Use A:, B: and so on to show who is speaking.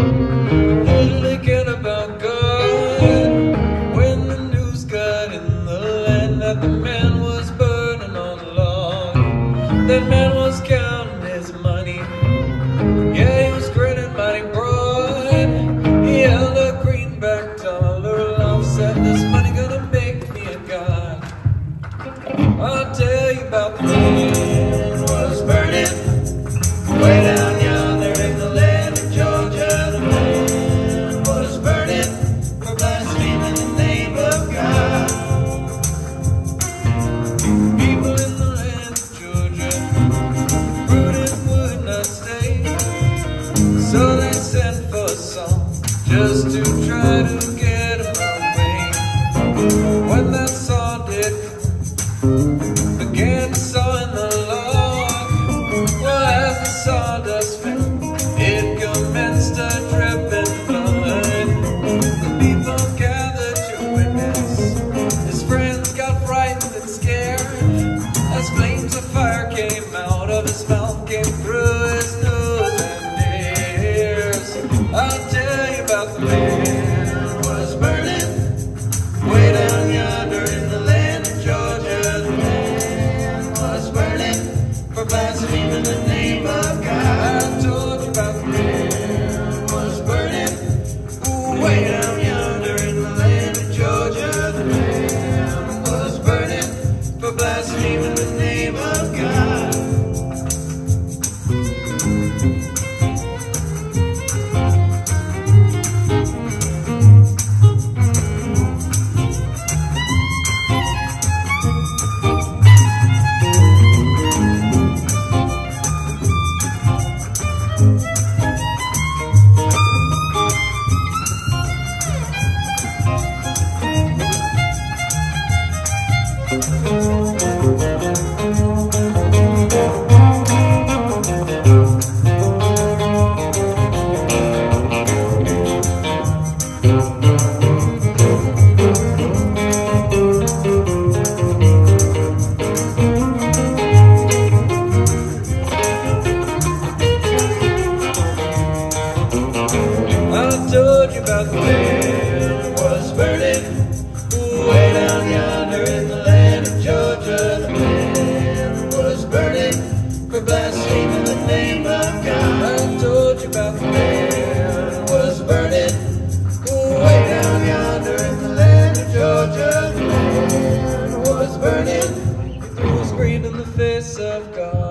A: thinking about God when the news got in the land that the man was burning on the log. That man was counting his money. Yeah, he was grinning mighty broad. He held a greenback dollar aloft, said, "This money gonna make me a god." I'll tell you about the man was burning way down yonder in the land of Georgia. The man was burning for blaspheming the name of God. People in the land of Georgia rooted would not stay, so they sent for a song just to try to get him away. When that song did again, saw in the log, well, as the sawdust fell, it commenced to drip in blood. The people gathered to witness. His friends got frightened and scared as flames of fire came out of his mouth, came through his nose and ears. I'll tell you about the man who was burning way down yonder in the land of Georgia. The man was burning for blaspheming the name of God. I told you about the man who was burning way down yonder in the land of Georgia. The man was burning for blaspheming the name of God. I told you about the man who was burning way down yonder in the land of Georgia. The man who was burning for blaspheming the name of God. I told you about the man who was burning way down yonder in the land of Georgia. The man who was burning, he threw his green in the face of God.